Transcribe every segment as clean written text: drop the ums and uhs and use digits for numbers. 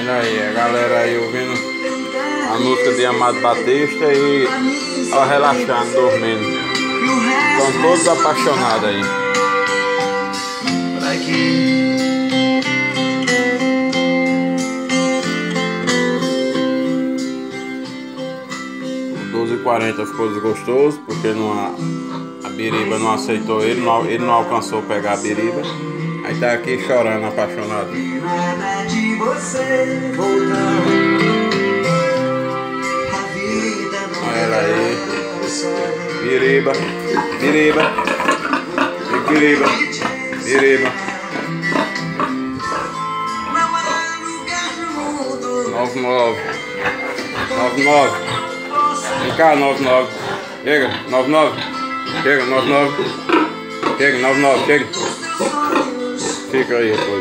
Olha aí, a galera aí ouvindo a música de Amado Batista e ó, relaxando, dormindo. Estão todos apaixonados aí. 12h40 ficou desgostoso porque a Biriba não aceitou ele não alcançou pegar a Biriba. Aí tá aqui chorando, apaixonado. Olha ela aí. Biriba, Biriba, Biriba, Biriba. 99, 99. Vem cá, 99. Chega, 99. Chega, 99. Chega, 99, chega. Fica aí depois.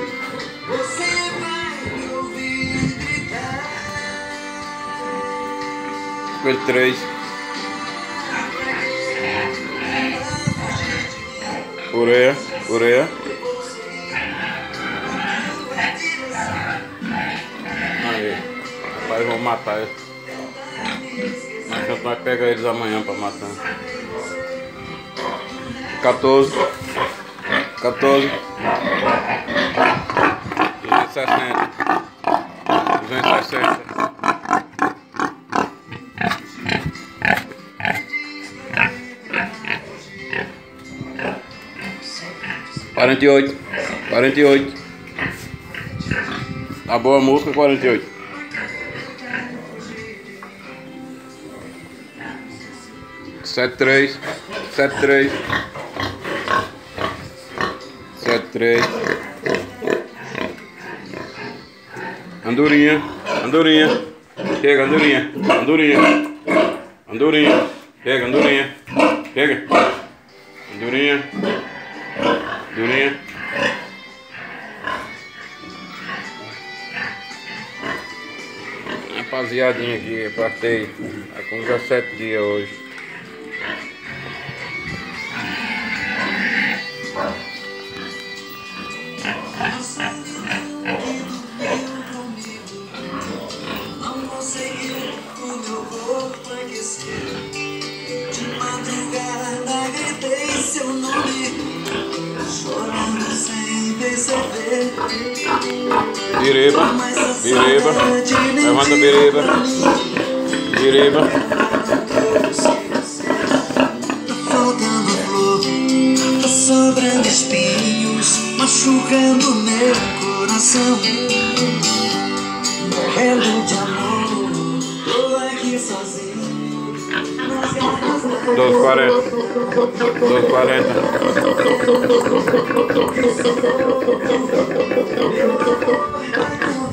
Ficou 3. Ureia, ureia. Aí, rapaz, vão matar ele. Mas a gente vai pegar eles amanhã pra matar. 14. 14. 260. 260. 48. 48. Tá boa a música, 48. 73. 73. 73. Andorinha. Andorinha. Chega, andorinha. Andorinha. Andorinha. Chega, andorinha. Chega. Andorinha. Andorinha. Rapaziadinha aqui, partei. Tá com 17 dias hoje. Biriba, Biriba, levanta Biriba, Biriba. Faltando flor, tá sobrando espinhos, machucando meu coração. Morrendo de amor, tô aqui sozinho. 12h40. 12h40. Não